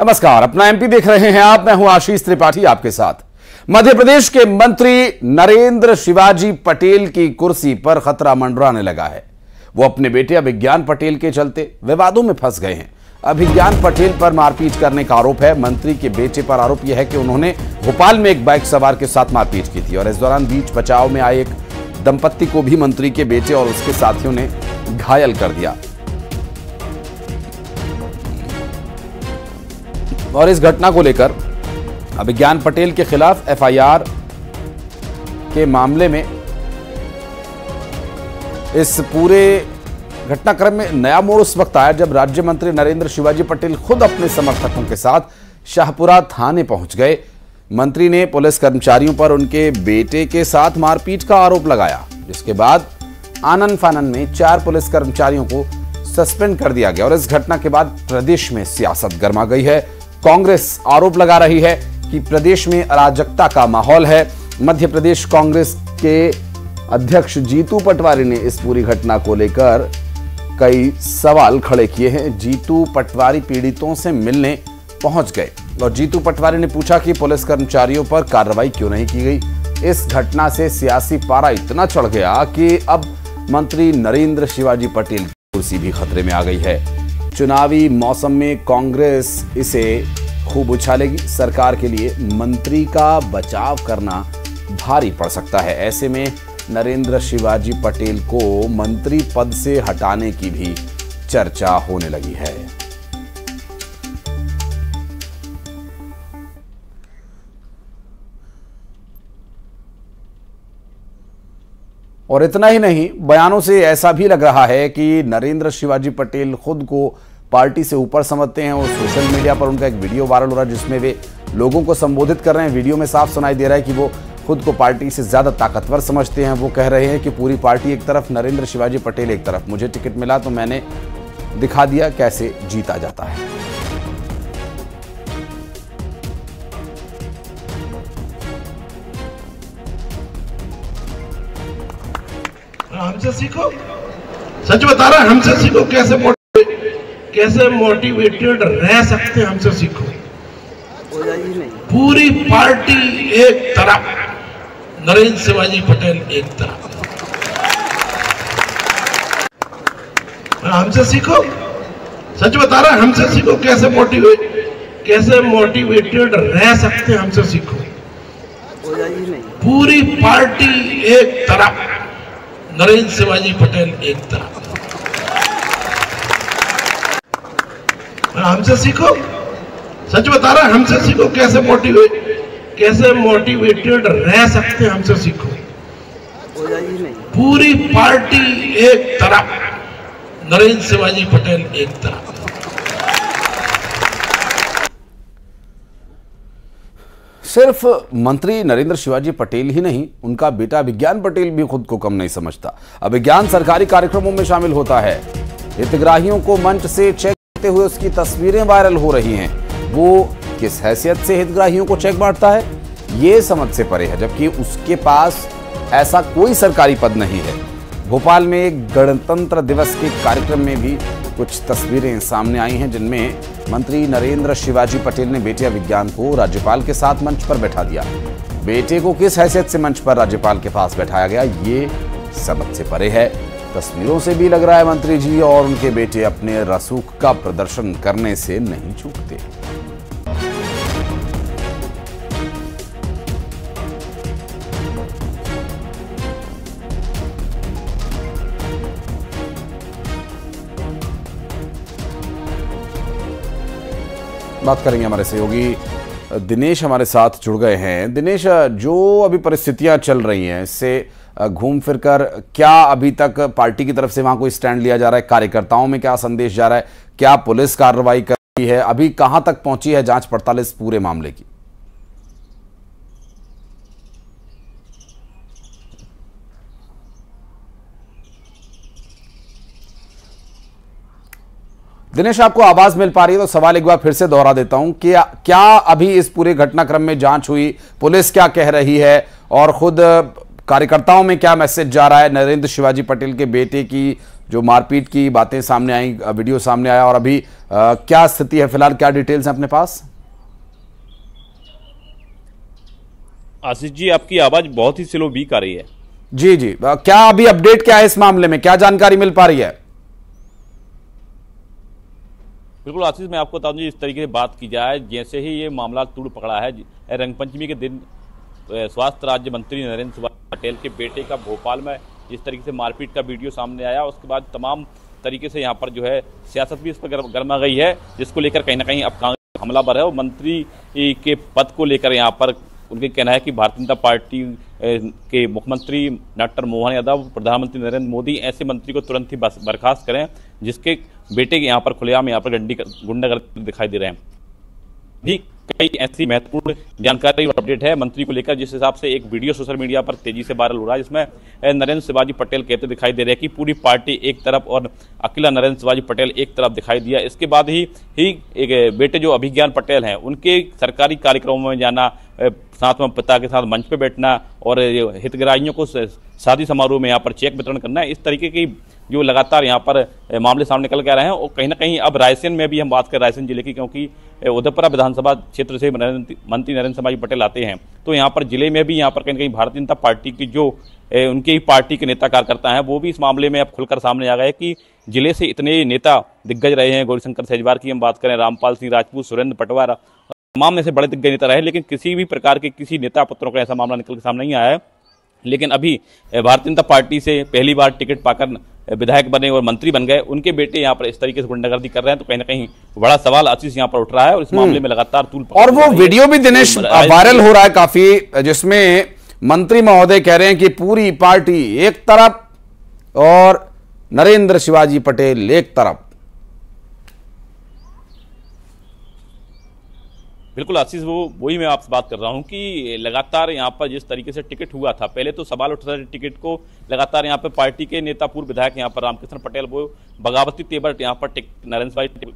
नमस्कार, अपना एमपी देख रहे हैं आप। मैं हूं आशीष त्रिपाठी आपके साथ। मध्य प्रदेश के मंत्री नरेंद्र शिवाजी पटेल की कुर्सी पर खतरा मंडराने लगा है। वो अपने बेटे अभिज्ञान पटेल के चलते विवादों में फंस गए हैं। अभिज्ञान पटेल पर मारपीट करने का आरोप है। मंत्री के बेटे पर आरोप यह है कि उन्होंने भोपाल में एक बाइक सवार के साथ मारपीट की थी और इस दौरान बीच बचाव में आए एक दंपत्ति को भी मंत्री के बेटे और उसके साथियों ने घायल कर दिया। और इस घटना को लेकर अभिज्ञान पटेल के खिलाफ एफआईआर के मामले में इस पूरे घटनाक्रम में नया मोड़ उस वक्त आया जब राज्य मंत्री नरेंद्र शिवाजी पटेल खुद अपने समर्थकों के साथ शाहपुरा थाने पहुंच गए। मंत्री ने पुलिस कर्मचारियों पर उनके बेटे के साथ मारपीट का आरोप लगाया, जिसके बाद आनन फानन में 4 पुलिस कर्मचारियों को सस्पेंड कर दिया गया। और इस घटना के बाद प्रदेश में सियासत गर्मा गई है। कांग्रेस आरोप लगा रही है कि प्रदेश में अराजकता का माहौल है। मध्य प्रदेश कांग्रेस के अध्यक्ष जीतू पटवारी ने इस पूरी घटना को लेकर कई सवाल खड़े किए हैं। जीतू पटवारी पीड़ितों से मिलने पहुंच गए और जीतू पटवारी ने पूछा कि पुलिस कर्मचारियों पर कार्रवाई क्यों नहीं की गई। इस घटना से सियासी पारा इतना चढ़ गया कि अब मंत्री नरेंद्र शिवाजी पटेल की कुर्सी भी खतरे में आ गई है। चुनावी मौसम में कांग्रेस इसे खूब उछालेगी। सरकार के लिए मंत्री का बचाव करना भारी पड़ सकता है। ऐसे में नरेंद्र शिवाजी पटेल को मंत्री पद से हटाने की भी चर्चा होने लगी है। और इतना ही नहीं, बयानों से ऐसा भी लग रहा है कि नरेंद्र शिवाजी पटेल खुद को पार्टी से ऊपर समझते हैं। और सोशल मीडिया पर उनका एक वीडियो वायरल हो रहा है जिसमें वे लोगों को संबोधित कर रहे हैं। वीडियो में साफ सुनाई दे रहा है कि वो खुद को पार्टी से ज्यादा ताकतवर समझते हैं। वो कह रहे हैं कि पूरी पार्टी एक तरफ, नरेंद्र शिवाजी पटेल एक तरफ। मुझे टिकट मिला तो मैंने दिखा दिया कैसे जीता जाता है। हमसे सीखो, सच बता रहा है, हमसे सीखो कैसे मोटिवेटेड रह सकते हैं। हमसे सीखो। पूरी पार्टी एक तरफ, नरेंद्र शिवाजी पटेल एक तरफ। हमसे सीखो, सच बता रहा है, हमसे सीखो कैसे मोटिवेटेड रह सकते हैं। हमसे सीखो। पूरी पार्टी एक तरफ, नरेंद्र शिवाजी पटेल एक तरफ। हमसे सीखो, सच बता रहा है, हमसे सीखो कैसे मोटिवेटेड रह सकते हैं। हमसे सीखो। पूरी पार्टी एक तरफ, नरेंद्र शिवाजी पटेल एक तरफ। सिर्फ मंत्री नरेंद्र शिवाजी पटेल ही नहीं, उनका बेटा अभिज्ञान पटेल भी खुद को कम नहीं समझता। अभिज्ञान सरकारी कार्यक्रमों में शामिल होता है। हितग्राहियों को मंच से चेक करते हुए उसकी तस्वीरें वायरल हो रही हैं। वो किस हैसियत से हितग्राहियों को चेक बांटता है, ये समझ से परे है, जबकि उसके पास ऐसा कोई सरकारी पद नहीं है। भोपाल में एक गणतंत्र दिवस के कार्यक्रम में भी कुछ तस्वीरें सामने आई हैं जिनमें मंत्री नरेंद्र शिवाजी पटेल ने बेटे अभिज्ञान को राज्यपाल के साथ मंच पर बैठा दिया। बेटे को किस हैसियत से मंच पर राज्यपाल के पास बैठाया गया, ये समझ से परे है। तस्वीरों से भी लग रहा है मंत्री जी और उनके बेटे अपने रसूख का प्रदर्शन करने से नहीं चूकते। बात करेंगे हमारे सहयोगी दिनेश हमारे साथ जुड़ गए हैं। दिनेश, जो अभी परिस्थितियां चल रही हैं इससे घूम फिरकर क्या अभी तक पार्टी की तरफ से वहां कोई स्टैंड लिया जा रहा है? कार्यकर्ताओं में क्या संदेश जा रहा है? क्या पुलिस कार्रवाई कर रही है? अभी कहां तक पहुंची है जांच पड़ताल इस पूरे मामले की? दिनेश, आपको आवाज मिल पा रही है तो सवाल एक बार फिर से दोहरा देता हूं कि क्या अभी इस पूरे घटनाक्रम में जांच हुई? पुलिस क्या कह रही है और खुद कार्यकर्ताओं में क्या मैसेज जा रहा है नरेंद्र शिवाजी पटेल के बेटे की जो मारपीट की बातें सामने आई, वीडियो सामने आया, और अभी क्या स्थिति है फिलहाल, क्या डिटेल्स हैं अपने पास? आशीष जी, आपकी आवाज बहुत ही स्लो वीक आ रही है। जी जी, क्या अभी अपडेट क्या है इस मामले में, क्या जानकारी मिल पा रही है? बिल्कुल आशीष, मैं आपको बता दूं, इस तरीके से बात की जाए, जैसे ही ये मामला तूड़ पकड़ा है, रंगपंचमी के दिन स्वास्थ्य राज्य मंत्री नरेंद्र शिवाजी पटेल के बेटे का भोपाल में जिस तरीके से मारपीट का वीडियो सामने आया, उसके बाद तमाम तरीके से यहाँ पर जो है सियासत भी इस पर गर्मा गई है, जिसको लेकर कहीं ना कहीं अब कांग्रेस हमलावर है और मंत्री के पद को लेकर यहाँ पर उनके कहना है कि भारतीय जनता पार्टी के मुख्यमंत्री डॉक्टर मोहन यादव, प्रधानमंत्री नरेंद्र मोदी ऐसे मंत्री को तुरंत ही बर्खास्त करें जिसके बेटे के यहाँ पर खुलेआम यहाँ पर गुंडागर्दी दिखाई दे रहे हैं। भी कई ऐसी महत्वपूर्ण जानकारी और अपडेट है मंत्री को लेकर, जिस हिसाब से एक वीडियो सोशल मीडिया पर तेजी से वायरल हो रहा है, जिसमें नरेंद्र शिवाजी पटेल कहते दिखाई दे रहे हैं कि पूरी पार्टी एक तरफ और अकेला नरेंद्र शिवाजी पटेल एक तरफ दिखाई दिया। इसके बाद ही एक बेटे जो अभिज्ञान पटेल हैं, उनके सरकारी कार्यक्रमों में जाना, साथ में पिता के साथ मंच पे बैठना और हितग्राहियों को शादी समारोह में यहाँ पर चेक वितरण करना, इस तरीके की जो लगातार यहाँ पर मामले सामने निकल के आ रहे हैं। और कहीं ना कहीं अब रायसेन में भी हम बात करें, रायसेन जिले की, क्योंकि उदयपुरा विधानसभा क्षेत्र से मंत्री नरेंद्र शिवाजी पटेल आते हैं, तो यहाँ पर जिले में भी यहाँ पर कहीं ना कहीं भारतीय जनता पार्टी की जो उनके ही पार्टी के नेता कार्यकर्ता हैं, वो भी इस मामले में अब खुलकर सामने आ गए कि जिले से इतने नेता दिग्गज रहे हैं। गौरीशंकर सेजवार की हम बात करें, रामपाल सिंह राजपूत, सुरेंद्र पटवार, तमाम में से बड़े दिग्गज नेता रहे, लेकिन किसी भी प्रकार के किसी नेता पुत्रों का ऐसा मामला निकल के सामने नहीं आया है। लेकिन अभी भारतीय जनता पार्टी से पहली बार टिकट पाकर विधायक बने और मंत्री बन गए उनके बेटे यहाँ पर इस तरीके से गुंडागर्दी कर रहे हैं, तो कहीं ना कहीं बड़ा सवाल आशीष यहाँ पर उठ रहा है और इस मामले में लगातार तूल और वो वीडियो भी दिनेश वायरल हो रहा है काफी, जिसमें मंत्री महोदय कह रहे हैं कि पूरी पार्टी एक तरफ और नरेंद्र शिवाजी पटेल एक तरफ। बिल्कुल आशीष, वही मैं आपसे बात कर रहा हूं कि लगातार यहाँ पर जिस तरीके से टिकट हुआ था, पहले तो सवाल उठ रहा था टिकट को, लगातार यहाँ पर पार्टी के नेता पूर्व विधायक यहाँ पर रामकृष्ण पटेल वो बगावती तेवर यहाँ पर नरेंद्र शिवाजी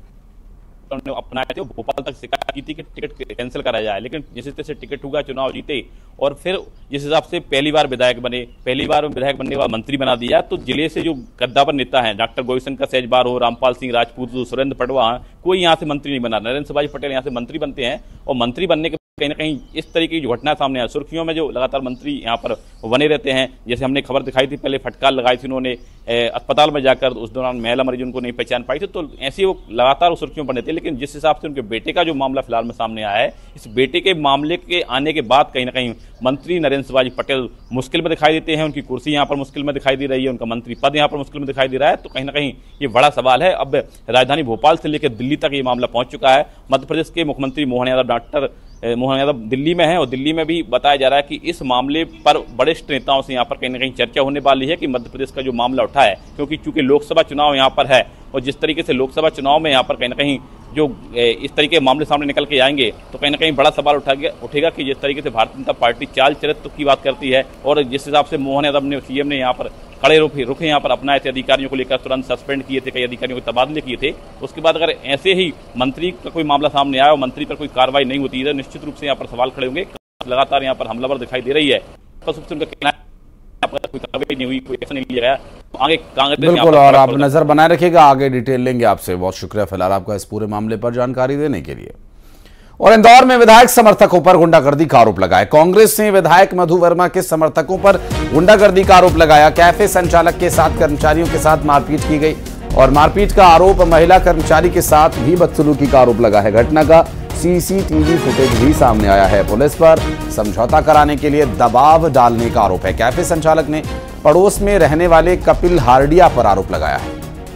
अपनाए थे, भोपाल तक शिकायत की थी कि टिकट कैंसिल करा जाए, लेकिन जिस तरह से टिकट हुआ, चुनाव जीते और फिर जिस हिसाब से पहली बार विधायक बनने के बाद मंत्री बना दिया, तो जिले से जो कद्दावर नेता हैं, डॉक्टर गौरीशंकर सेजवार हो, रामपाल सिंह राजपूत, सुरेंद्र पटवार, कोई यहाँ से मंत्री नहीं बना। नरेंद्र शिवाजी पटेल यहाँ से मंत्री बनते हैं और मंत्री बनने के कहीं ना कहीं इस तरीके की जो घटना सामने आई, सुर्खियों में जो लगातार मंत्री यहाँ पर बने रहते हैं। जैसे हमने खबर दिखाई थी, पहले फटकार लगाई थी उन्होंने अस्पताल में जाकर, उस दौरान महिला मरीज उनको नहीं पहचान पाई थी, तो ऐसे वो लगातार सुर्खियों बने थे। लेकिन जिस हिसाब से उनके बेटे का जो मामला फिलहाल में सामने आया है, इस बेटे के मामले के आने के बाद कहीं ना कहीं मंत्री नरेंद्र शिवाजी पटेल मुश्किल में दिखाई देते हैं, उनकी कुर्सी यहाँ पर मुश्किल में दिखाई दे रही है, उनका मंत्री पद यहाँ पर मुश्किल में दिखाई दे रहा है, तो कहीं ना कहीं ये बड़ा सवाल है। अब राजधानी भोपाल से लेकर दिल्ली तक ये मामला पहुंच चुका है। मध्य प्रदेश के मुख्यमंत्री मोहन यादव, डॉक्टर मोहन यादव दिल्ली में है और दिल्ली में भी बताया जा रहा है कि इस मामले पर वरिष्ठ नेताओं से यहाँ पर कहीं ना कहीं चर्चा होने वाली है कि मध्य प्रदेश का जो मामला उठा है, क्योंकि चूंकि लोकसभा चुनाव यहाँ पर है और जिस तरीके से लोकसभा चुनाव में यहाँ पर कहीं ना कहीं जो इस तरीके के मामले सामने निकल के आएंगे, तो कहीं ना कहीं बड़ा सवाल उठेगा कि जिस तरीके से भारतीय जनता पार्टी चाल चरित्र की बात करती है और जिस हिसाब से मोहन यादव ने, सीएम ने यहाँ पर कड़े रुख यहाँ पर अपनाए थे, अधिकारियों को लेकर तुरंत सस्पेंड किए थे, कई अधिकारियों के तबादले किए थे। उसके बाद अगर ऐसे ही मंत्री का कोई मामला सामने आया और मंत्री पर कोई कार्रवाई नहीं होती है, तो निश्चित रूप से यहाँ पर सवाल खड़े होंगे। लगातार यहाँ पर हमलावर दिखाई दे रही है, उनका कहना है कोई कार्रवाई नहीं हुई, कोई एक्शन नहीं लिया गया, तो आगे कांग्रेस बिल्कुल। और आप नजर बनाए रखिएगा, आगे डिटेल लेंगे आपसे। बहुत शुक्रिया फिलहाल आपका इस पूरे मामले पर जानकारी देने के लिए। और इंदौर में विधायक समर्थकों पर गुंडागर्दी का आरोप लगाया। कांग्रेस ने विधायक मधु वर्मा के समर्थकों पर गुंडागर्दी का आरोप लगाया। कैफे संचालक के साथ कर्मचारियों के साथ मारपीट की गई और मारपीट का आरोप महिला कर्मचारी के साथ भी बदसलूकी का आरोप लगा है। घटना का सीसीटीवी फुटेज भी सामने आया है। पुलिस पर समझौता कराने के लिए दबाव डालने का आरोप है। कैफे संचालक ने पड़ोस में रहने वाले कपिल हार्डिया पर आरोप लगाया है।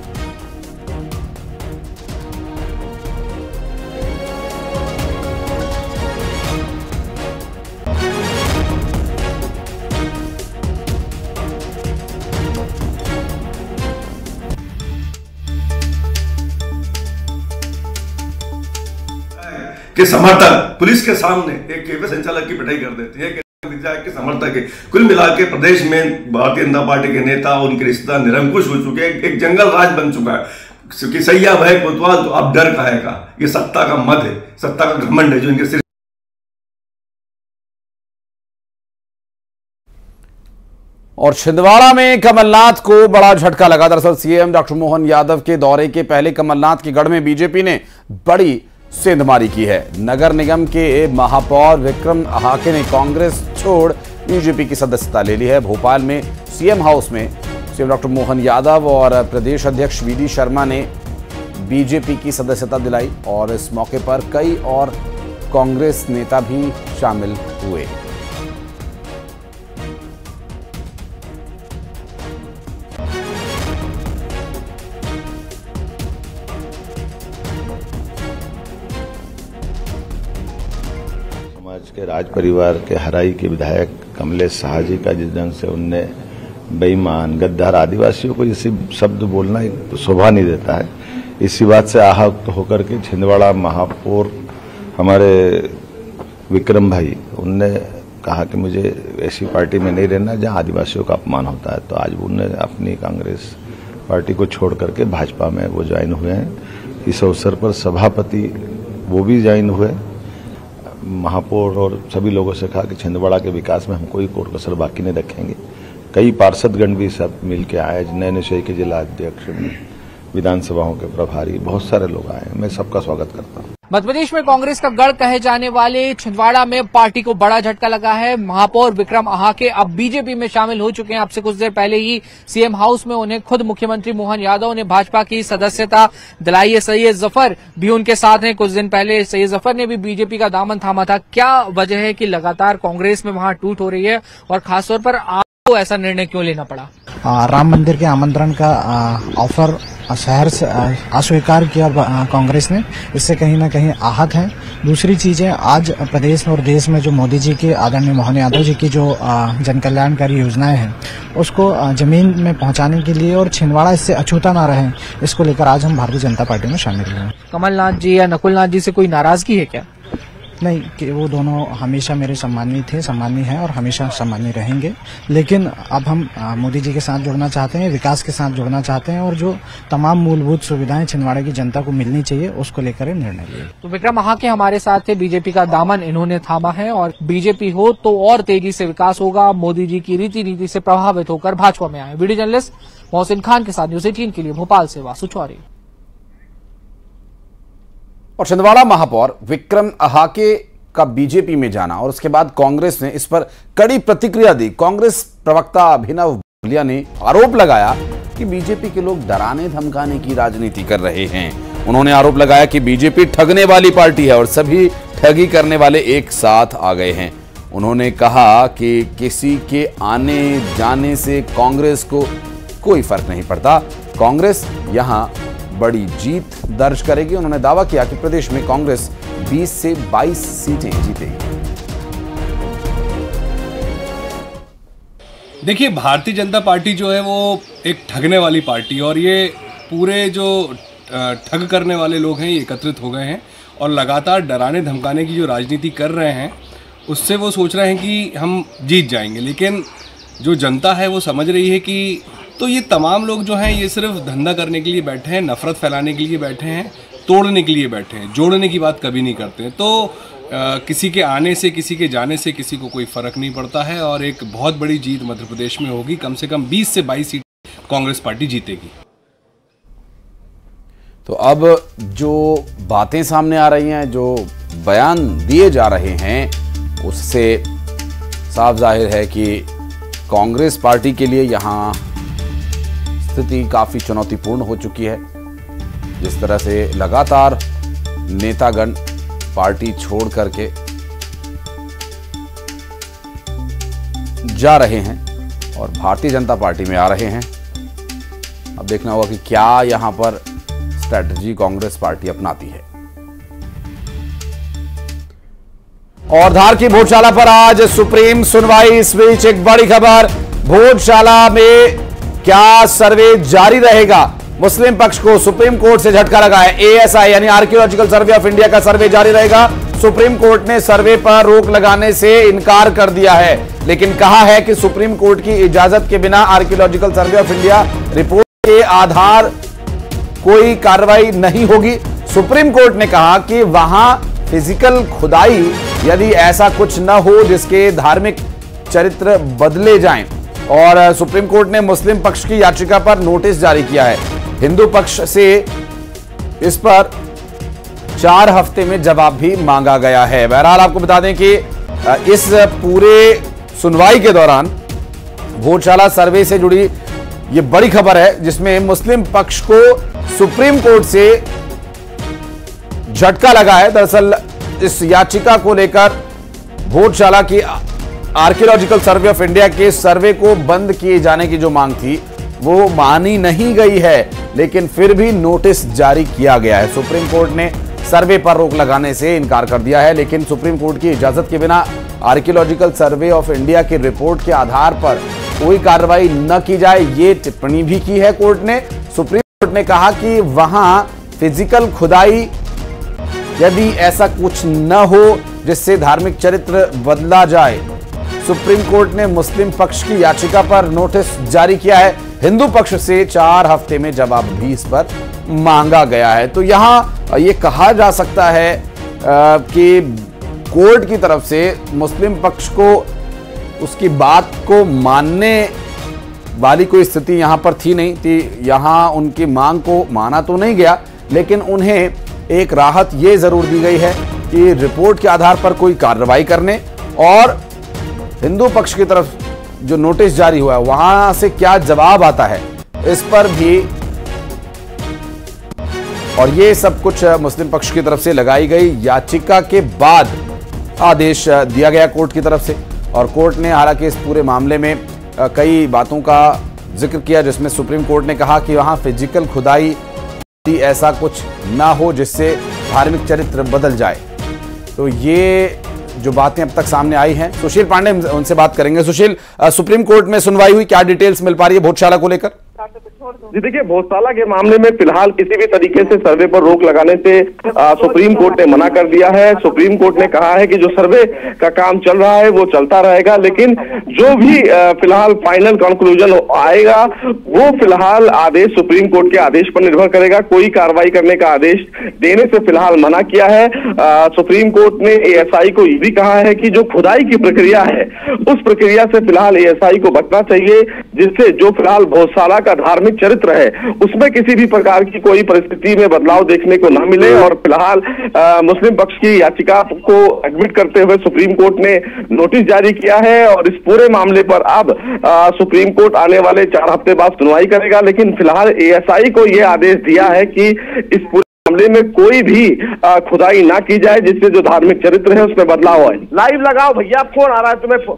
के समर्थक पुलिस के सामने एक कैफे संचालक की पिटाई कर देते हैं, विधायक के समर्थक है। कुल मिला के प्रदेश में भारतीय जनता पार्टी के नेता और उनके रिश्तेदार निरंकुश हो चुके हैं, एक जंगल राज बन चुका है कि सैया भय कोतवाल, तो अब डर खाएगा। ये सत्ता का मद है, सत्ता का घमंड है जो इनके सिर। और छिंदवाड़ा में कमलनाथ को बड़ा झटका लगा। दरअसल सीएम डॉक्टर मोहन यादव के दौरे के पहले कमलनाथ के गढ़ में बीजेपी ने बड़ी सेंधमारी की है। नगर निगम के महापौर विक्रम अहाके ने कांग्रेस छोड़ बीजेपी की सदस्यता ले ली है। भोपाल में सीएम हाउस में सीएम डॉक्टर मोहन यादव और प्रदेश अध्यक्ष वीडी शर्मा ने बीजेपी की सदस्यता दिलाई और इस मौके पर कई और कांग्रेस नेता भी शामिल हुए। समाज के राज परिवार के हराई के विधायक कमलेश शाह जी का जिस ढंग से उनने बेईमान, गद्दार, आदिवासियों को इसी शब्द बोलना एक शोभा नहीं देता है। इसी बात से आहत होकर के छिंदवाड़ा महापौर हमारे विक्रम भाई उनने कहा कि मुझे ऐसी पार्टी में नहीं रहना जहां आदिवासियों का अपमान होता है। तो आज उन्होंने अपनी कांग्रेस पार्टी को छोड़ करके भाजपा में वो ज्वाइन हुए हैं। इस अवसर पर सभापति वो भी ज्वाइन हुए। महापौर और सभी लोगों से कहा कि छिंदवाड़ा के विकास में हम कोई कोर कसर बाकी नहीं रखेंगे। कई पार्षदगण भी सब मिलकर आए, नए नशे के जिला अध्यक्ष, विधानसभाओं के प्रभारी, बहुत सारे लोग आए। मैं सबका स्वागत करता हूं। मध्य प्रदेश में कांग्रेस का गढ़ कहे जाने वाले छिंदवाड़ा में पार्टी को बड़ा झटका लगा है। महापौर विक्रम अहाके अब बीजेपी में शामिल हो चुके हैं। अब से कुछ देर पहले ही सीएम हाउस में उन्हें खुद मुख्यमंत्री मोहन यादव ने भाजपा की सदस्यता दिलाई है। सैयद जफर भी उनके साथ हैं। कुछ दिन पहले सैयद जफर ने भी बीजेपी का दामन थामा था। क्या वजह है कि लगातार कांग्रेस में वहां टूट हो रही है और खासतौर पर आपको ऐसा निर्णय क्यों लेना पड़ा? राम मंदिर के आमंत्रण का ऑफर शहर से अस्वीकार किया कांग्रेस ने, इससे कहीं ना कहीं आहत है। दूसरी चीजें, आज प्रदेश में और देश में जो मोदी जी की, आदरणीय मोहन यादव जी की जो जन कल्याणकारी योजनाएं हैं उसको जमीन में पहुंचाने के लिए और छिंदवाड़ा इससे अछूता ना रहे, इसको लेकर आज हम भारतीय जनता पार्टी में शामिल हुए। कमलनाथ जी या नकुलनाथ जी से कोई नाराजगी है क्या? नहीं, कि वो दोनों हमेशा मेरे सम्मानीय थे, सम्मानीय हैं और हमेशा सम्मानीय रहेंगे। लेकिन अब हम मोदी जी के साथ जुड़ना चाहते हैं, विकास के साथ जुड़ना चाहते हैं और जो तमाम मूलभूत सुविधाएं छिंदवाड़ा की जनता को मिलनी चाहिए उसको लेकर निर्णय लिए। तो विक्रम अहाके हमारे साथ थे। बीजेपी का दामन इन्होंने थामा है और बीजेपी हो तो और तेजी से विकास होगा। मोदी जी की रीति नीति से प्रभावित होकर भाजपा में आए। वीडियो जर्नलिस्ट मोहसिन खान के साथ न्यूज़ 18 के लिए भोपाल से वासु चौधरी। और छिंदवाड़ा महापौर विक्रम अहाके का बीजेपी में जाना और उसके बाद कांग्रेस ने इस पर कड़ी प्रतिक्रिया दी। कांग्रेस प्रवक्ता अभिनव भूलिया ने आरोप लगाया कि बीजेपी के लोग डराने धमकाने की राजनीति कर रहे हैं। उन्होंने आरोप लगाया कि बीजेपी ठगने वाली पार्टी है और सभी ठगी करने वाले एक साथ आ गए हैं। उन्होंने कहा कि किसी के आने जाने से कांग्रेस को कोई फर्क नहीं पड़ता। कांग्रेस यहां बड़ी जीत दर्ज करेगी। उन्होंने दावा किया कि प्रदेश में कांग्रेस 20 से 22 सीटें जीतेगी। देखिए, भारतीय जनता पार्टी जो है वो एक ठगने वाली पार्टी और ये पूरे जो ठग करने वाले लोग हैं ये एकत्रित हो गए हैं और लगातार डराने धमकाने की जो राजनीति कर रहे हैं उससे वो सोच रहे हैं कि हम जीत जाएंगे। लेकिन जो जनता है वो समझ रही है कि तो ये तमाम लोग जो हैं ये सिर्फ धंधा करने के लिए बैठे हैं, नफरत फैलाने के लिए बैठे हैं, तोड़ने के लिए बैठे हैं, जोड़ने की बात कभी नहीं करते हैं। तो किसी के आने से, किसी के जाने से किसी को कोई फर्क नहीं पड़ता है और एक बहुत बड़ी जीत मध्य प्रदेश में होगी। कम से कम 20 से 22 सीट कांग्रेस पार्टी जीतेगी। तो अब जो बातें सामने आ रही हैं, जो बयान दिए जा रहे हैं, उससे साफ जाहिर है कि कांग्रेस पार्टी के लिए यहां स्थिति काफी चुनौतीपूर्ण हो चुकी है। जिस तरह से लगातार नेतागण पार्टी छोड़ करके जा रहे हैं और भारतीय जनता पार्टी में आ रहे हैं, अब देखना होगा कि क्या यहां पर स्ट्रैटेजी कांग्रेस पार्टी अपनाती है। और धार की भोजशाला पर आज सुप्रीम सुनवाई। इस बीच एक बड़ी खबर, भोजशाला में क्या सर्वे जारी रहेगा? मुस्लिम पक्ष को सुप्रीम कोर्ट से झटका लगा है। एएसआई यानी आर्कियोलॉजिकल सर्वे ऑफ इंडिया का सर्वे जारी रहेगा। सुप्रीम कोर्ट ने सर्वे पर रोक लगाने से इनकार कर दिया है, लेकिन कहा है कि सुप्रीम कोर्ट की इजाजत के बिना archaeological survey of India report के आधार कोई कार्रवाई नहीं होगी। सुप्रीम कोर्ट ने कहा कि वहां फिजिकल खुदाई, यदि ऐसा कुछ न हो जिसके धार्मिक चरित्र बदले जाएं, और सुप्रीम कोर्ट ने मुस्लिम पक्ष की याचिका पर नोटिस जारी किया है। हिंदू पक्ष से इस पर 4 हफ्ते में जवाब भी मांगा गया है। बहरहाल आपको बता दें कि इस पूरे सुनवाई के दौरान भोजशाला सर्वे से जुड़ी ये बड़ी खबर है, जिसमें मुस्लिम पक्ष को सुप्रीम कोर्ट से झटका लगा है। दरअसल इस याचिका को लेकर भोजशाला की आर्कियोलॉजिकल सर्वे ऑफ इंडिया के सर्वे को बंद किए जाने की जो मांग थी वो मानी नहीं गई है, लेकिन फिर भी नोटिस जारी किया गया है। सुप्रीम कोर्ट ने सर्वे पर रोक लगाने से इनकार कर दिया है, लेकिन सुप्रीम कोर्ट की इजाजत के बिना आर्कियोलॉजिकल सर्वे ऑफ इंडिया की रिपोर्ट के आधार पर कोई कार्रवाई न की जाए, ये टिप्पणी भी की है कोर्ट ने। सुप्रीम कोर्ट ने कहा कि वहां फिजिकल खुदाई यदि ऐसा कुछ न हो जिससे धार्मिक चरित्र बदला जाए। सुप्रीम कोर्ट ने मुस्लिम पक्ष की याचिका पर नोटिस जारी किया है। हिंदू पक्ष से 4 हफ्ते में जवाब भी इस पर मांगा गया है। तो यहां ये कहा जा सकता है कि कोर्ट की तरफ से मुस्लिम पक्ष को उसकी बात को मानने वाली कोई स्थिति यहां पर थी नहीं थी। यहां उनकी मांग को माना तो नहीं गया, लेकिन उन्हें एक राहत ये जरूर दी गई है कि रिपोर्ट के आधार पर कोई कार्रवाई करने और हिंदू पक्ष की तरफ जो नोटिस जारी हुआ है वहां से क्या जवाब आता है इस पर भी, और ये सब कुछ मुस्लिम पक्ष की तरफ से लगाई गई याचिका के बाद आदेश दिया गया कोर्ट की तरफ से। और कोर्ट ने हालांकि इस पूरे मामले में कई बातों का जिक्र किया, जिसमें सुप्रीम कोर्ट ने कहा कि वहां फिजिकल खुदाई ऐसा कुछ ना हो जिससे धार्मिक चरित्र बदल जाए। तो ये जो बातें अब तक सामने आई हैं, सुशील पांडे उनसे बात करेंगे। सुशील, सुप्रीम कोर्ट में सुनवाई हुई, क्या डिटेल्स मिल पा रही है भोजशाला को लेकर? जी देखिए, भोजशाला के मामले में फिलहाल किसी भी तरीके से सर्वे पर रोक लगाने से सुप्रीम कोर्ट ने मना कर दिया है। सुप्रीम कोर्ट ने कहा है कि जो सर्वे का काम चल रहा है वो चलता रहेगा, लेकिन जो भी फिलहाल फाइनल कंक्लूजन आएगा वो फिलहाल आदेश सुप्रीम कोर्ट के आदेश पर निर्भर करेगा। कोई कार्रवाई करने का आदेश देने से फिलहाल मना किया है। सुप्रीम कोर्ट ने एएसआई को ये भी कहा है कि जो खुदाई की प्रक्रिया है उस प्रक्रिया से फिलहाल एएसआई को बचना चाहिए, जिससे जो फिलहाल भोजशाला का धार्मिक चरित्र है उसमें किसी भी प्रकार की कोई परिस्थिति में बदलाव देखने को न मिले। और फिलहाल मुस्लिम पक्ष की याचिका को एडमिट करते हुए सुप्रीम कोर्ट ने नोटिस जारी किया है और इस पूरे मामले पर अब सुप्रीम कोर्ट आने वाले 4 हफ्ते बाद सुनवाई करेगा। लेकिन फिलहाल एएसआई को यह आदेश दिया है कि इस पूरे मामले में कोई भी खुदाई ना की जाए जिससे जो धार्मिक चरित्र है उसमें बदलाव आए। लाइव लगाओ भैया, फोन आ रहा है तुम्हें।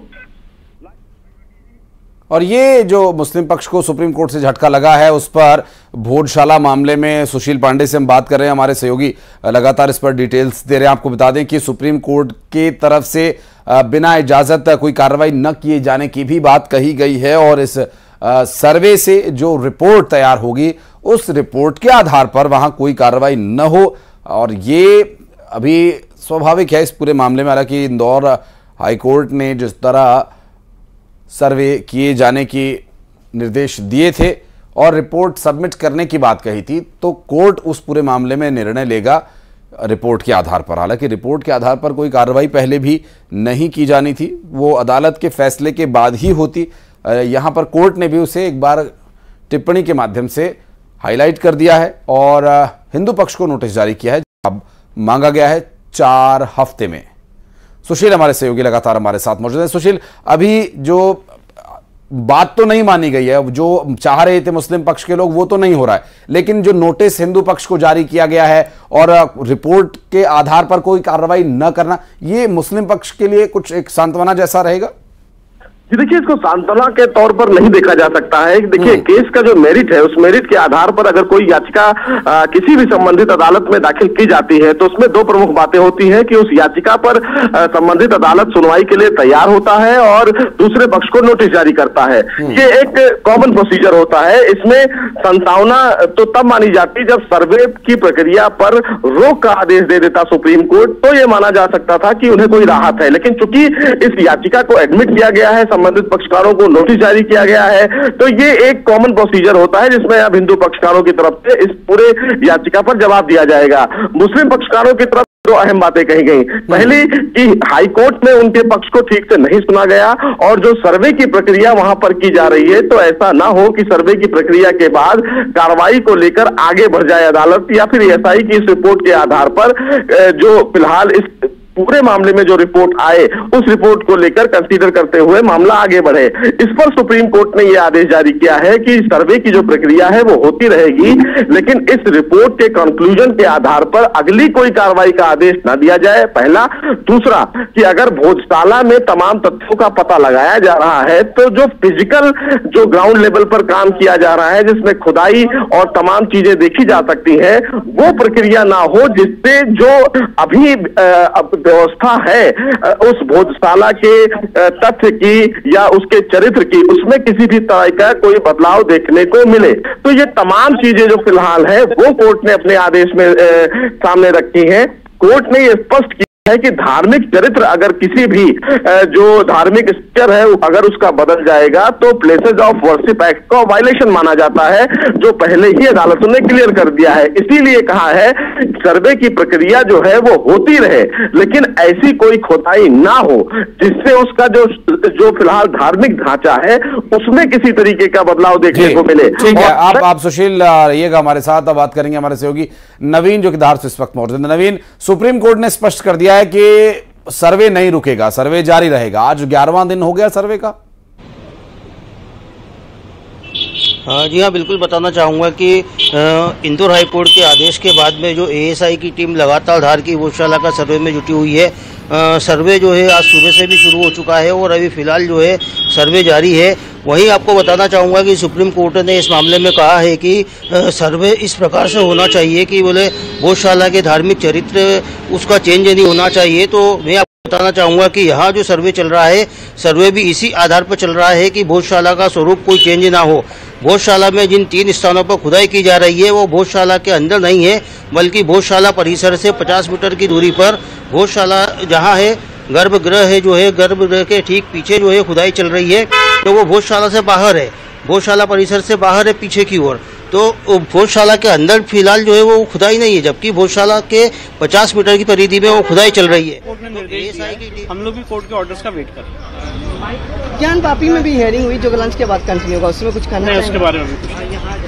और ये जो मुस्लिम पक्ष को सुप्रीम कोर्ट से झटका लगा है उस पर भोजशाला मामले में सुशील पांडे से हम बात कर रहे हैं। हमारे सहयोगी लगातार इस पर डिटेल्स दे रहे हैं। आपको बता दें कि सुप्रीम कोर्ट की तरफ से बिना इजाजत कोई कार्रवाई न किए जाने की भी बात कही गई है और इस सर्वे से जो रिपोर्ट तैयार होगी उस रिपोर्ट के आधार पर वहां कोई कार्रवाई न हो। और ये अभी स्वाभाविक है इस पूरे मामले में। हालांकि इंदौर हाईकोर्ट ने जिस तरह सर्वे किए जाने की निर्देश दिए थे और रिपोर्ट सबमिट करने की बात कही थी, तो कोर्ट उस पूरे मामले में निर्णय लेगा रिपोर्ट के आधार पर। हालांकि रिपोर्ट के आधार पर कोई कार्रवाई पहले भी नहीं की जानी थी, वो अदालत के फैसले के बाद ही होती। यहाँ पर कोर्ट ने भी उसे एक बार टिप्पणी के माध्यम से हाईलाइट कर दिया है और हिंदू पक्ष को नोटिस जारी किया है। अब मांगा गया है 4 हफ्ते में। सुशील हमारे सहयोगी लगातार हमारे साथ मौजूद हैं। सुशील, अभी जो बात तो नहीं मानी गई है, जो चाह रहे थे मुस्लिम पक्ष के लोग वो तो नहीं हो रहा है, लेकिन जो नोटिस हिंदू पक्ष को जारी किया गया है और रिपोर्ट के आधार पर कोई कार्रवाई न करना, ये मुस्लिम पक्ष के लिए कुछ एक सांत्वना जैसा रहेगा? जी देखिए, इसको सांत्वना के तौर पर नहीं देखा जा सकता है। देखिए, केस का जो मेरिट है उस मेरिट के आधार पर अगर कोई याचिका किसी भी संबंधित अदालत में दाखिल की जाती है तो उसमें 2 प्रमुख बातें होती हैं कि उस याचिका पर संबंधित अदालत सुनवाई के लिए तैयार होता है और दूसरे पक्ष को नोटिस जारी करता है। ये एक कॉमन प्रोसीजर होता है। इसमें संतावना तो तब मानी जाती जब सर्वे की प्रक्रिया पर रोक का आदेश दे देता सुप्रीम कोर्ट, तो यह माना जा सकता था कि उन्हें कोई राहत है। लेकिन चूंकि इस याचिका को एडमिट किया गया है, संबंधित पक्षकारों को नोटिस जारी किया गया है, तो ये एक कॉमन प्रोसीजर होता है जिसमें अब हिंदू पक्षकारों की तरफ से इस पूरे याचिका पर जवाब दिया जाएगा। मुस्लिम पक्षकारों की तरफ दो अहम बातें कही गई। पहली कि हाईकोर्ट में उनके पक्ष को ठीक से नहीं सुना गया, और जो सर्वे की प्रक्रिया वहां पर की जा रही है तो ऐसा ना हो कि सर्वे की प्रक्रिया के बाद कार्रवाई को लेकर आगे बढ़ जाए अदालत, या फिर एएसआई की इस रिपोर्ट के आधार पर जो फिलहाल इस पूरे मामले में जो रिपोर्ट आए उस रिपोर्ट को लेकर कंसीडर करते हुए मामला आगे बढ़े। इस पर सुप्रीम कोर्ट ने यह आदेश जारी किया है कि सर्वे की जो प्रक्रिया है वो होती रहेगी, लेकिन इस रिपोर्ट के कंक्लूजन के आधार पर अगली कोई कार्रवाई का आदेश न दिया जाए, पहला। दूसरा कि अगर भोजशाला में तमाम तथ्यों का पता लगाया जा रहा है तो जो फिजिकल जो ग्राउंड लेवल पर काम किया जा रहा है, जिसमें खुदाई और तमाम चीजें देखी जा सकती है, वो प्रक्रिया ना हो जिससे जो अभी व्यवस्था है उस भोजशाला के तथ्य की या उसके चरित्र की, उसमें किसी भी तरह का कोई बदलाव देखने को मिले। तो ये तमाम चीजें जो फिलहाल है वो कोर्ट ने अपने आदेश में सामने रखी हैं। कोर्ट ने ये स्पष्ट किया है कि धार्मिक चरित्र अगर किसी भी जो धार्मिक स्ट्रक्चर है अगर उसका बदल जाएगा तो प्लेसेस ऑफ वर्शिप एक्ट का वायलेशन माना जाता है, जो पहले ही अदालतों ने क्लियर कर दिया है। इसीलिए कहा है सर्वे की प्रक्रिया जो है वो होती रहे, लेकिन ऐसी कोई खुदाई ना हो जिससे उसका जो फिलहाल धार्मिक ढांचा है उसमें किसी तरीके का बदलाव देखने को मिले। ठीक है, आप सुशील रहिएगा हमारे साथ। अब बात करेंगे हमारे सहयोगी नवीन जो कि धार से इस वक्त मौजूद है। नवीन, सुप्रीम कोर्ट ने स्पष्ट कर दिया है कि सर्वे नहीं रुकेगा, सर्वे जारी रहेगा। आज 11वां दिन हो गया सर्वे का। जी हाँ, बिल्कुल बताना चाहूँगा कि इंदौर हाई कोर्ट के आदेश के बाद में जो एएसआई की टीम लगातार धार की भोजशाला का सर्वे में जुटी हुई है। सर्वे जो है आज सुबह से भी शुरू हो चुका है और अभी फिलहाल जो है सर्वे जारी है। वहीं आपको बताना चाहूँगा कि सुप्रीम कोर्ट ने इस मामले में कहा है कि सर्वे इस प्रकार से होना चाहिए कि बोले भोजशाला के धार्मिक चरित्र उसका चेंज नहीं होना चाहिए। तो मैं बताना चाहूँगा कि यहाँ जो सर्वे चल रहा है, सर्वे भी इसी आधार पर चल रहा है कि भोजशाला का स्वरूप कोई चेंज ना हो। भोजशाला में जिन 3 स्थानों पर खुदाई की जा रही है वो भोजशाला के अंदर नहीं है, बल्कि भोजशाला परिसर से 50 मीटर की दूरी पर भोजशाला जहाँ है, गर्भगृह है जो है, गर्भगृह के ठीक पीछे जो है खुदाई चल रही है। तो वो भोजशाला से बाहर है, भोजशाला परिसर से बाहर है पीछे की ओर। तो भोजशाला के अंदर फिलहाल जो है वो खुदाई नहीं है, जबकि भोजशाला के 50 मीटर की परिधि में वो खुदाई चल रही है। हम लोग भी कोर्ट के ऑर्डर्स का वेट कर रहे हैं। ज्ञान वापी में भी हियरिंग हुई जो लंच के बाद कंटिन्यू होगा, उसमें कुछ कहना है? उसके बारे में भी कुछ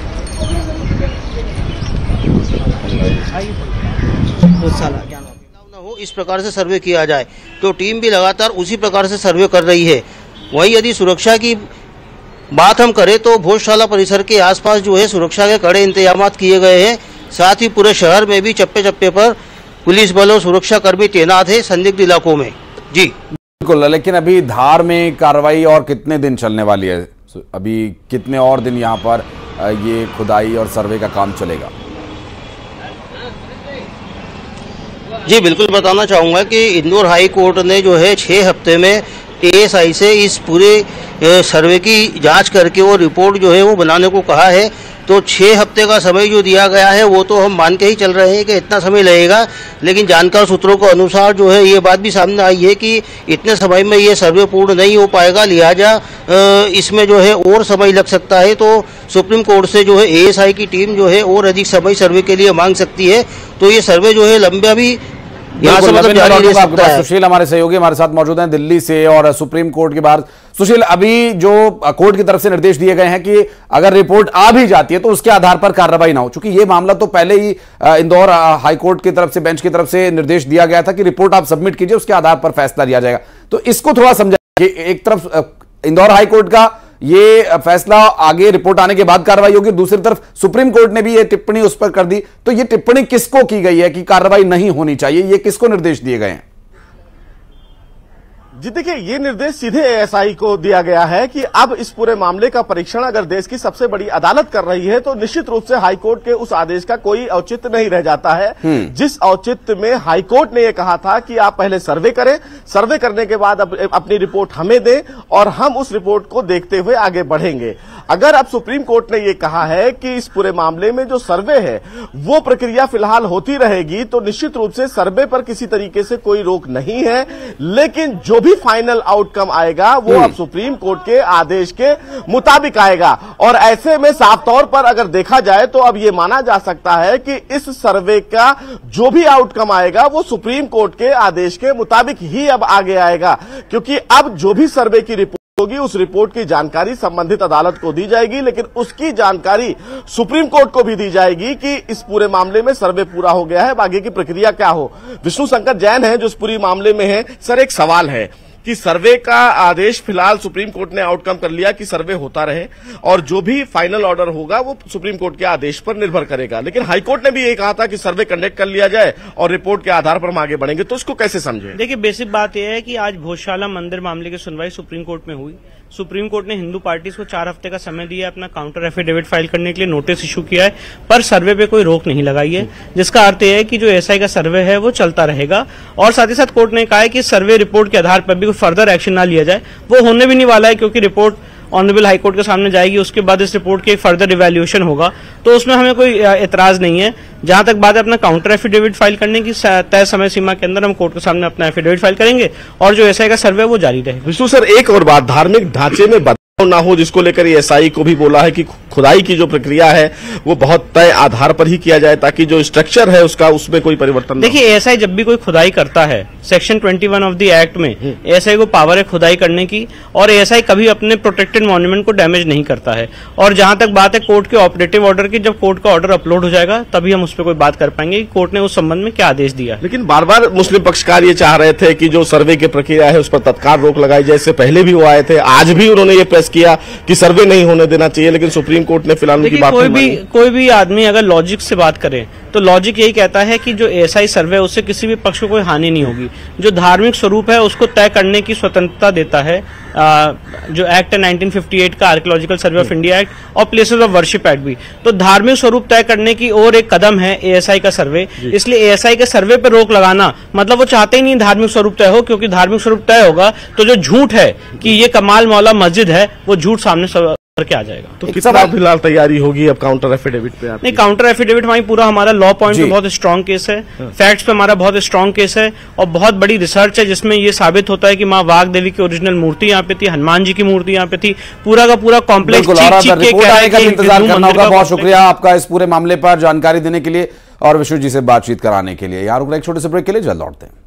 भोजशाला ना हो इस प्रकार से सर्वे किया जाए। तो टीम भी लगातार उसी प्रकार से सर्वे कर रही है। वहीं यदि सुरक्षा की बात हम करें तो भोजशाला परिसर के आसपास जो है सुरक्षा के कड़े इंतजाम किए गए हैं। साथ ही पूरे शहर में भी चप्पे चप्पे पर पुलिस बल और सुरक्षा कर्मी तैनात है संदिग्ध इलाकों में। जी बिल्कुल, लेकिन अभी धार में कार्रवाई और कितने दिन चलने वाली है? अभी कितने और दिन यहाँ पर ये खुदाई और सर्वे का काम चलेगा? जी बिल्कुल बताना चाहूँगा कि इंदौर हाई कोर्ट ने जो है 6 हफ्ते में एएसआई से इस पूरे सर्वे की जांच करके वो रिपोर्ट जो है वो बनाने को कहा है। तो 6 हफ्ते का समय जो दिया गया है वो तो हम मान के ही चल रहे हैं कि इतना समय लगेगा, लेकिन जानकार सूत्रों के अनुसार जो है ये बात भी सामने आई है कि इतने समय में ये सर्वे पूर्ण नहीं हो पाएगा, लिहाजा इसमें जो है और समय लग सकता है। तो सुप्रीम कोर्ट से जो है एएसआई की टीम जो है और अधिक समय सर्वे के लिए मांग सकती है। तो ये सर्वे जो है लंबा भी यहाँ से मतलब जारी रह सकता है। सुशील हमारे सहयोगी हमारे साथ मौजूद हैं दिल्ली से और सुप्रीम कोर्ट के बाहर। सुशील, अभी जो कोर्ट की तरफ से निर्देश दिए गए हैं कि अगर रिपोर्ट आ भी जाती है तो उसके आधार पर कार्रवाई ना हो, चूंकि ये मामला तो पहले ही इंदौर हाई कोर्ट की तरफ से बेंच की तरफ से निर्देश दिया गया था कि रिपोर्ट आप सबमिट कीजिए, उसके आधार पर फैसला लिया जाएगा। तो इसको थोड़ा समझाइए, एक तरफ इंदौर हाई कोर्ट का ये फैसला आगे रिपोर्ट आने के बाद कार्रवाई होगी, दूसरी तरफ सुप्रीम कोर्ट ने भी ये टिप्पणी उस पर कर दी। तो ये टिप्पणी किसको की गई है कि कार्रवाई नहीं होनी चाहिए, ये किसको निर्देश दिए गए हैं? जी देखिए, ये निर्देश सीधे एएसआई को दिया गया है कि अब इस पूरे मामले का परीक्षण अगर देश की सबसे बड़ी अदालत कर रही है तो निश्चित रूप से हाईकोर्ट के उस आदेश का कोई औचित्य नहीं रह जाता है। जिस औचित्य में हाईकोर्ट ने ये कहा था कि आप पहले सर्वे करें, सर्वे करने के बाद अपनी रिपोर्ट हमें दें और हम उस रिपोर्ट को देखते हुए आगे बढ़ेंगे। अगर अब सुप्रीम कोर्ट ने ये कहा है कि इस पूरे मामले में जो सर्वे है वो प्रक्रिया फिलहाल होती रहेगी, तो निश्चित रूप से सर्वे पर किसी तरीके से कोई रोक नहीं है, लेकिन जो भी फाइनल आउटकम आएगा वो अब सुप्रीम कोर्ट के आदेश के मुताबिक आएगा। और ऐसे में साफ तौर पर अगर देखा जाए तो अब ये माना जा सकता है कि इस सर्वे का जो भी आउटकम आएगा वो सुप्रीम कोर्ट के आदेश के मुताबिक ही अब आगे आएगा, क्योंकि अब जो भी सर्वे की रिपोर्ट होगी उस रिपोर्ट की जानकारी संबंधित अदालत को दी जाएगी, लेकिन उसकी जानकारी सुप्रीम कोर्ट को भी दी जाएगी कि इस पूरे मामले में सर्वे पूरा हो गया है, आगे की प्रक्रिया क्या हो। विष्णु शंकर जैन है जो इस पूरी मामले में है। सर, एक सवाल है कि सर्वे का आदेश फिलहाल सुप्रीम कोर्ट ने आउटकम कर लिया कि सर्वे होता रहे और जो भी फाइनल ऑर्डर होगा वो सुप्रीम कोर्ट के आदेश पर निर्भर करेगा, लेकिन हाईकोर्ट ने भी ये कहा था कि सर्वे कंडक्ट कर लिया जाए और रिपोर्ट के आधार पर हम आगे बढ़ेंगे, तो इसको कैसे समझे? देखिए, बेसिक बात यह है कि आज भोजशाला मंदिर मामले की सुनवाई सुप्रीम कोर्ट में हुई। सुप्रीम कोर्ट ने हिंदू पार्टीज को 4 हफ्ते का समय दिया अपना काउंटर एफिडेविट फाइल करने के लिए, नोटिस इशू किया है, पर सर्वे पे कोई रोक नहीं लगाई है, जिसका अर्थ यह है कि जो एसआई का सर्वे है वो चलता रहेगा। और साथ ही साथ कोर्ट ने कहा है कि सर्वे रिपोर्ट के आधार पर भी कोई फर्दर एक्शन ना लिया जाए, वो होने भी नहीं वाला है, क्योंकि रिपोर्ट ऑनरेबल हाईकोर्ट के सामने जाएगी, उसके बाद इस रिपोर्ट के फर्दर इवैल्यूएशन होगा, तो उसमें हमें कोई एतराज नहीं है। जहां तक बात है अपना काउंटर एफिडेविट फाइल करने की, तय समय सीमा के अंदर हम कोर्ट के सामने अपना एफिडेविट फाइल करेंगे और जो एसआई का सर्वे वो जारी रहेगा। विष्णु सर, एक और बात, धार्मिक ढांचे में ना हो, जिसको लेकर एसआई को भी बोला है कि खुदाई की जो प्रक्रिया है वो बहुत तय आधार पर ही किया जाए ताकि जो स्ट्रक्चर है उसका उसमें कोई परिवर्तन। देखिए, एसआई जब भी कोई खुदाई करता है, सेक्शन 21 ऑफ द एक्ट में एसआई को पावर है खुदाई करने की, और एसआई कभी अपने प्रोटेक्टेड मॉन्यूमेंट को डैमेज नहीं करता है। और जहां तक बात है कोर्ट के ऑपरेटिव ऑर्डर की, जब कोर्ट का ऑर्डर अपलोड हो जाएगा तभी हम उस पर कोई बात कर पाएंगे कि कोर्ट ने उस संबंध में क्या आदेश दिया। लेकिन बार बार मुस्लिम पक्षकार ये चाह रहे थे कि जो सर्वे की प्रक्रिया है उस पर तत्काल रोक लगाई जाए, इससे पहले भी वो आए थे, आज भी उन्होंने ये प्रेस किया कि सर्वे नहीं होने देना चाहिए, लेकिन सुप्रीम कोर्ट ने फिलहाल उनकी बात नहीं मानी। कोई भी आदमी अगर लॉजिक से बात करे तो लॉजिक यही कहता है कि जो एसआई सर्वे है उससे किसी भी पक्ष को कोई हानि नहीं होगी। जो धार्मिक स्वरूप है उसको तय करने की स्वतंत्रता देता है जो एक्ट है 1958 का, archaeological survey of India act, और प्लेसेस ऑफ वर्शिप एक्ट भी। तो धार्मिक स्वरूप तय करने की और एक कदम है एएसआई का सर्वे, इसलिए एएसआई के सर्वे पर रोक लगाना मतलब वो चाहते ही नहीं धार्मिक स्वरूप तय हो, क्योंकि धार्मिक स्वरूप तय होगा तो जो झूठ है कि ये कमाल मौला मस्जिद है वो झूठ सामने करके आ जाएगा। तो कितना फिलहाल तैयारी होगी अब काउंटर एफिडेविट पे? नहीं, काउंटर एफिडेविट वहीं पूरा हमारा लॉ पॉइंट पे बहुत स्ट्रांग केस है, फैक्ट्स पे हमारा बहुत स्ट्रांग केस है, और बहुत बड़ी रिसर्च है जिसमें ये साबित होता है कि माँ वाघ देवी की ओरिजिनल मूर्ति यहाँ पे थी, हनुमान जी की मूर्ति यहाँ पे थी, पूरा का पूरा कॉम्प्लेक्स इंतजार करना होगा। बहुत शुक्रिया आपका इस पूरे मामले पर जानकारी देने के लिए और विष्णु जी से बातचीत कराने के लिए। यहाँ रुक रहे एक छोटे से ब्रेक के लिए, जल्द लौटते हैं।